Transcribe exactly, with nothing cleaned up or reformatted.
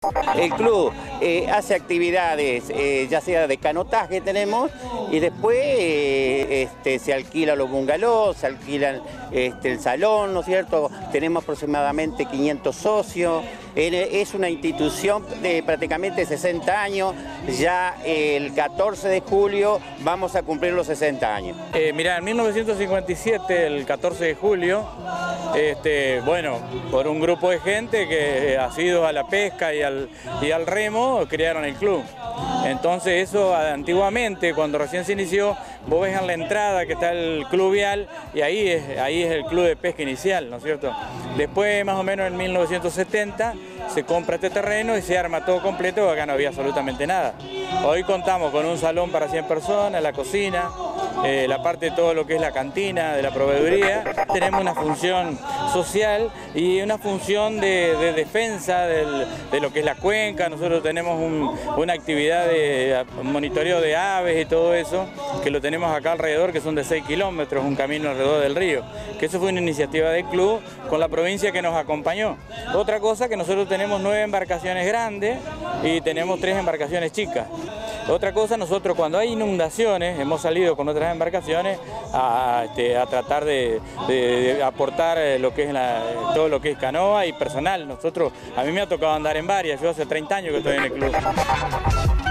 El club eh, hace actividades, eh, ya sea de canotaje tenemos, y después eh, este, se alquilan los bungalows, se alquilan este, el salón, ¿no es cierto? Tenemos aproximadamente quinientos socios. Es una institución de prácticamente sesenta años, ya el catorce de julio vamos a cumplir los sesenta años. Eh, mirá, en mil novecientos cincuenta y siete, el catorce de julio, este, bueno, por un grupo de gente que ha sido a la pesca y al, y al remo, crearon el club. Entonces eso antiguamente, cuando recién se inició, vos ves en la entrada que está el club vial y ahí es, ahí es el club de pesca inicial, ¿no es cierto? Después, más o menos en mil novecientos setenta, se compra este terreno y se arma todo completo, porque acá no había absolutamente nada. Hoy contamos con un salón para cien personas, la cocina, eh, la parte de todo lo que es la cantina, de la proveeduría. Tenemos una función social y una función de, de defensa del, de lo que es la cuenca. Nosotros tenemos un, una actividad de monitoreo de aves y todo eso, que lo tenemos acá alrededor, que son de seis kilómetros, un camino alrededor del río. Que eso fue una iniciativa del club con la provincia que nos acompañó. Otra cosa, que nosotros tenemos nueve embarcaciones grandes y tenemos tres embarcaciones chicas. Otra cosa, nosotros cuando hay inundaciones, hemos salido con otras embarcaciones a, este, a tratar de, de, de aportar lo que es la, todo lo que es canoa y personal. Nosotros, a mí me ha tocado andar en varias, yo hace treinta años que estoy en el club.